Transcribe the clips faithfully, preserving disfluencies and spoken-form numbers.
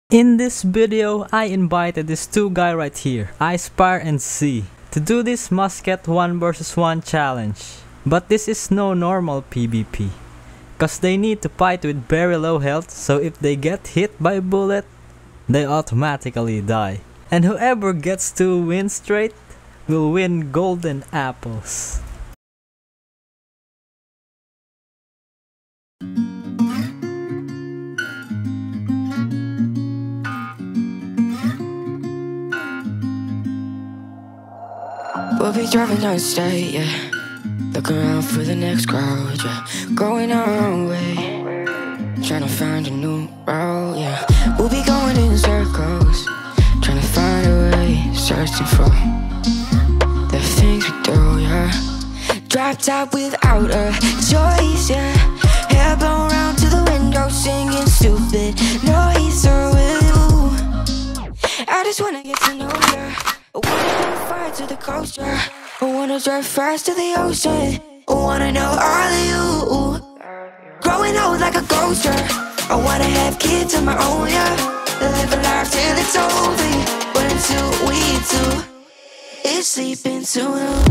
In this video, I invited these two guys right here, Icepire and Z, to do this musket one versus one challenge. But this is no normal PvP, cause they need to fight with very low health, so if they get hit by a bullet, they automatically die. And whoever gets two wins straight will win golden apples. We'll be driving down the state, yeah. Looking around for the next crowd, yeah. Going our own way, trying to find a new route, yeah. We'll be going in circles, trying to find a way, searching for the things we do, yeah. Drop top without a choice, yeah. Hair blown round to the window, singing stupid noise with you. I just wanna get to know ya. I wanna go far to the coast, yeah. I wanna drive fast to the ocean. I wanna know all of you. Growing old like a ghost, yeah. I wanna have kids of my own, yeah. Live a life till it's over. But until we do, it's sleeping soon.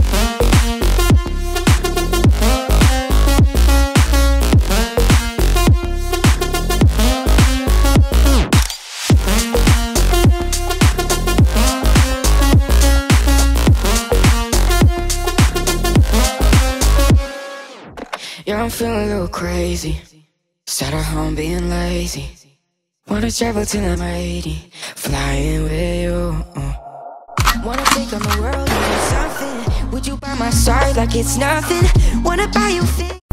Yeah, I'm feeling a little crazy. Sat at home being lazy. Wanna travel till I'm eighty, flying with you. Wanna take on the world, do something. Would you by my side like it's nothing? Wanna buy you fit?